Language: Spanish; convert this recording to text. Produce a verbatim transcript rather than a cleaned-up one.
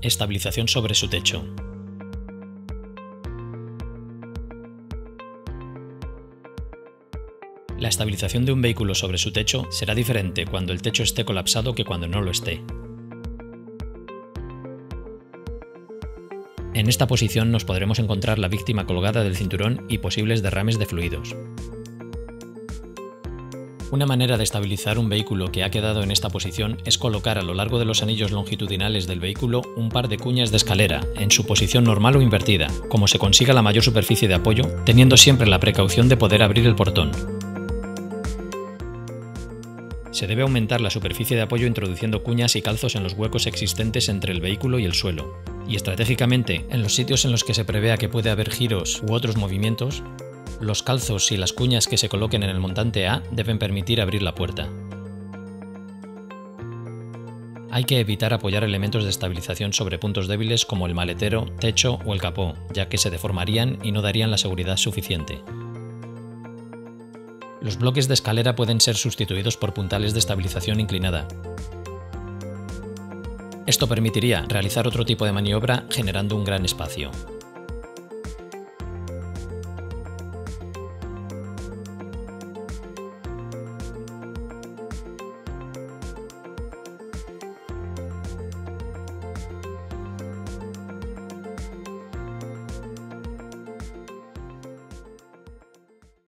Estabilización sobre su techo. La estabilización de un vehículo sobre su techo será diferente cuando el techo esté colapsado que cuando no lo esté. En esta posición nos podremos encontrar la víctima colgada del cinturón y posibles derrames de fluidos. Una manera de estabilizar un vehículo que ha quedado en esta posición es colocar a lo largo de los anillos longitudinales del vehículo un par de cuñas de escalera, en su posición normal o invertida, como se consiga la mayor superficie de apoyo, teniendo siempre la precaución de poder abrir el portón. Se debe aumentar la superficie de apoyo introduciendo cuñas y calzos en los huecos existentes entre el vehículo y el suelo, y estratégicamente, en los sitios en los que se prevea que puede haber giros u otros movimientos, los calzos y las cuñas que se coloquen en el montante A deben permitir abrir la puerta. Hay que evitar apoyar elementos de estabilización sobre puntos débiles como el maletero, techo o el capó, ya que se deformarían y no darían la seguridad suficiente. Los bloques de escalera pueden ser sustituidos por puntales de estabilización inclinada. Esto permitiría realizar otro tipo de maniobra generando un gran espacio.